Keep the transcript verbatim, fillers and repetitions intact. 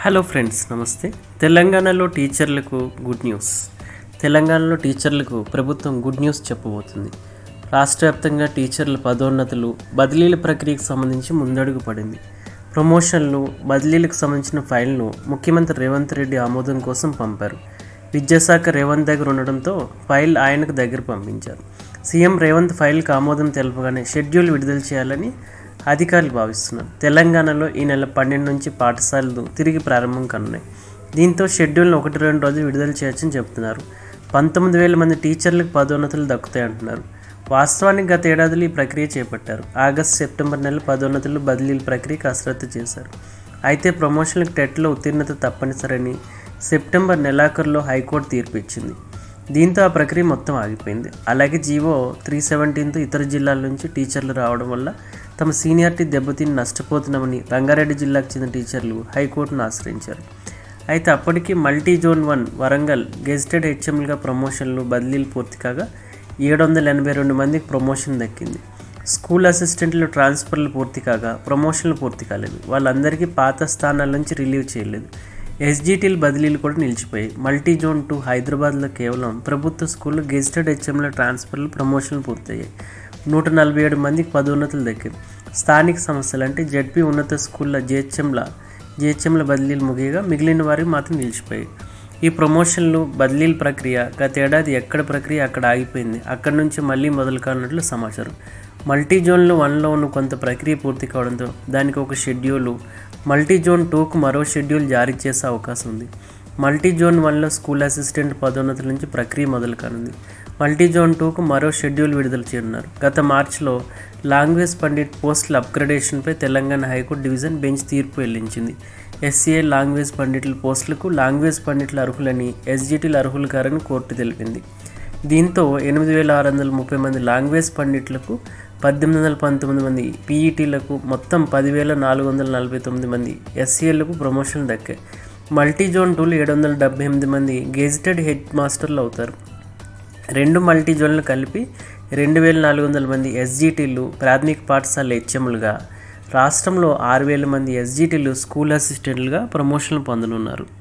Hello friends, నమస్తే. తెలంగాణలో టీచర్లకు గుడ్ న్యూస్. తెలంగాణలో టీచర్లకు ప్రభుత్వం గుడ్ న్యూస్ చెప్పబోతుంది. రాష్ట్ర వ్యాప్తంగా టీచర్ల పదోన్నతులు, బదిలీల ప్రక్రియకు సంబంధించి ముందడుగు పడింది. ప్రమోషన్లు, బదిలీలకు సంబంధించిన ఫైల్ను ముఖ్యమంత్రి రేవంత్ రెడ్డి ఆమోదం కోసం పంపారు. విద్యాశాఖ రేవంత్ దగ్గర ఉండడంతో ఫైల్ ఆయనకు దగ్గర పంపించారు. సీఎం రేవంత్ ఫైల్కి ఆమోదం తెలపగానే షెడ్యూల్ విడుదల చేయాలని అధికారులు భావిస్తున్నారు. తెలంగాణలో ఈ నెల పన్నెండు నుంచి పాఠశాలలు తిరిగి ప్రారంభం కానున్నాయి. దీంతో షెడ్యూల్ను ఒకటి రెండు రోజులు విడుదల చేయొచ్చని చెబుతున్నారు. పంతొమ్మిది వేల మంది టీచర్లకు పదోన్నతులు దక్కుతాయంటున్నారు. వాస్తవానికి గత ఏడాదిలో ఈ ప్రక్రియ చేపట్టారు. ఆగస్టు సెప్టెంబర్ నెల పదోన్నతులు, బదిలీల ప్రక్రియ కసరత్తు చేశారు. అయితే ప్రమోషన్లకు టెట్లో ఉత్తీర్ణత తప్పనిసరని సెప్టెంబర్ నెలాఖరులో హైకోర్టు తీర్పు ఇచ్చింది. దీంతో ఆ ప్రక్రియ మొత్తం ఆగిపోయింది. అలాగే జీవో త్రీ సెవెంటీన్తో ఇతర జిల్లాల నుంచి టీచర్లు రావడం వల్ల తమ సీనియారిటీ దెబ్బతిని నష్టపోతున్నామని రంగారెడ్డి జిల్లాకు చెందిన టీచర్లు హైకోర్టును ఆశ్రయించారు. అయితే అప్పటికి multi zone one Warangal gazetted హెచ్ఎంలుగా ప్రమోషన్లు, బదిలీలు పూర్తి కాగా ఏడు వందల ఎనభై రెండు మందికి ప్రమోషన్ దక్కింది. స్కూల్ అసిస్టెంట్లు ట్రాన్స్ఫర్లు పూర్తి కాగా ప్రమోషన్లు పూర్తి కాలేదు. వాళ్ళందరికీ పాత స్థానాల నుంచి రిలీవ్ చేయలేదు. ఎస్జీటీల బదిలీలు కూడా నిలిచిపోయాయి. మల్టీ జోన్ టూ హైదరాబాద్లో కేవలం ప్రభుత్వ స్కూళ్ళు గెజిటెడ్ హెచ్ఎంల ట్రాన్స్ఫర్లు, ప్రమోషన్లు పూర్తయ్యాయి. నూట నలభై ఏడు మందికి పదోన్నతులు దక్కింది. స్థానిక సంస్థలు అంటే జెడ్పీ ఉన్నత స్కూళ్ళ జిహెచ్ఎంల జిహెచ్ఎంల బదిలీలు ముగియగా మిగిలిన వారికి మాత్రం నిలిచిపోయాయి. ఈ ప్రమోషన్లు, బదిలీల ప్రక్రియ గత ఏడాది ఎక్కడ ప్రక్రియ అక్కడ ఆగిపోయింది. అక్కడి నుంచి మళ్ళీ మొదలు కానున్నట్లు సమాచారం. మల్టీ జోన్లు వన్లో ఉన్న కొంత ప్రక్రియ పూర్తి కావడంతో దానికి ఒక షెడ్యూలు, మల్టీ జోన్ టూకు మరో షెడ్యూల్ జారీ చేసే అవకాశం ఉంది. మల్టీ జోన్ వన్లో స్కూల్ అసిస్టెంట్ పదోన్నతుల నుంచి ప్రక్రియ మొదలు కానుంది. మల్టీ జోన్ టూకు మరో షెడ్యూల్ విడుదల చేయనున్నారు. గత మార్చిలో లాంగ్వేజ్ పండిట్ పోస్టుల అప్గ్రేడేషన్పై తెలంగాణ హైకోర్టు డివిజన్ బెంచ్ తీర్పు వెల్లించింది. ఎస్సీఏ లాంగ్వేజ్ పండిట్ల పోస్టులకు లాంగ్వేజ్ పండిట్ల అర్హులని, ఎస్జీటీలు అర్హులు కారని కోర్టు తెలిపింది. దీంతో ఎనిమిది వేల ఆరు వందల ముప్పై మంది లాంగ్వేజ్ పండిట్లకు, పద్దెనిమిది వందల పంతొమ్మిది మంది పీఈటీలకు, మొత్తం పదివేల నాలుగు వందల నలభై తొమ్మిది మంది ఎస్సీఏలకు ప్రమోషన్లు దక్కాయి. మల్టీ జోన్ టూలు ఏడు వందల డెబ్బై ఎనిమిది మంది గెజిటెడ్ హెడ్ మాస్టర్లు అవుతారు. రెండు మల్టీ జోన్లు కలిపి రెండు వేల నాలుగు వందల మంది ఎస్జీటీలు ప్రాథమిక పాఠశాల హెచ్ఎంలుగా, రాష్ట్రంలో ఆరు వేల మంది ఎస్జీటీలు స్కూల్ అసిస్టెంట్లుగా ప్రమోషన్లు పొందనున్నారు.